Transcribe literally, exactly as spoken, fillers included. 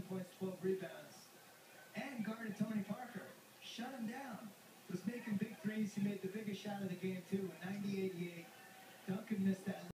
points, twelve rebounds, and guarded Tony Parker. Shut him down. Was making big threes. He made the biggest shot of the game, too, a ninety eighty-eight. Duncan missed that.